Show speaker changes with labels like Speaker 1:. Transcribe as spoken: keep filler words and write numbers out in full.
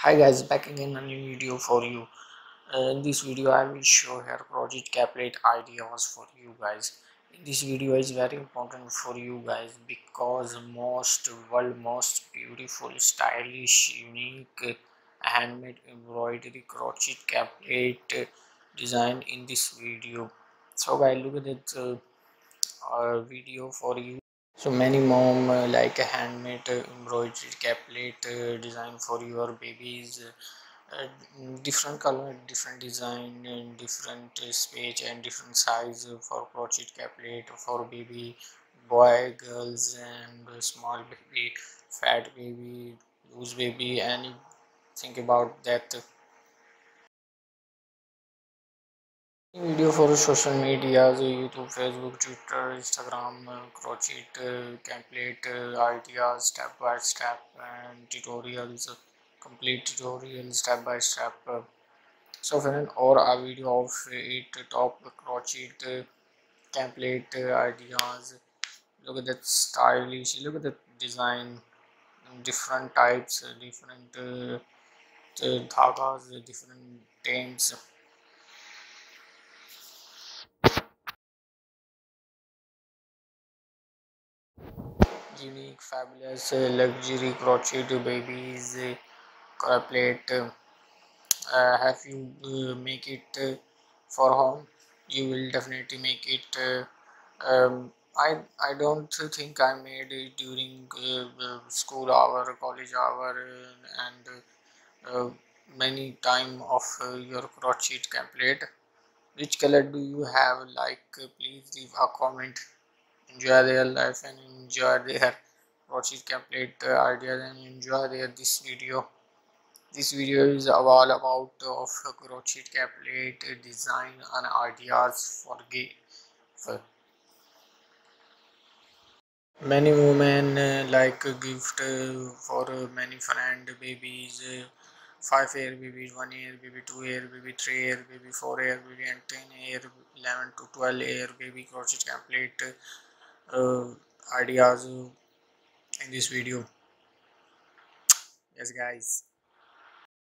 Speaker 1: Hi guys, back again a new video for you. Uh, in this video I will show here project caplet ideas for you guys. This video is very important for you guys because most world most beautiful, stylish, unique handmade embroidery crochet caplet design in this video. So guys, look at that uh, uh, video for you. So many mom uh, like a handmade uh, embroidery caplet uh, design for your babies. Uh, different color, different design, and different uh, space and different size uh, for crochet caplet for baby, boy, girls, and uh, small baby, fat baby, loose baby. Any think about that. Video for social media, so YouTube, Facebook, Twitter, Instagram, uh, crochet uh, template uh, ideas, step by step, and tutorials, uh, complete tutorials, step by step. Uh, so friend, or a video of it top crochet uh, template uh, ideas. Look at that stylish, look at the design, different types, uh, different uh, uh, dhagas, uh, different themes. Unique, fabulous, uh, luxury crochet to babies uh, plate. Uh, uh, have you uh, make it uh, for home? You will definitely make it. Uh, um, I I don't think I made it during uh, uh, school hour, college hour, uh, and uh, uh, many time of uh, your crochet template. Which color do you have? Like, uh, please leave a comment. Enjoy their life and enjoy their crochet template uh, ideas and enjoy their this video. This video is all about of crochet template design and ideas for gay. For many women uh, like a gift uh, for uh, many friend babies. Uh, five year babies, one year baby, two year baby, three year baby, four year baby, and ten year, eleven to twelve year baby crochet template uh, ideas uh, in this video. Yes guys.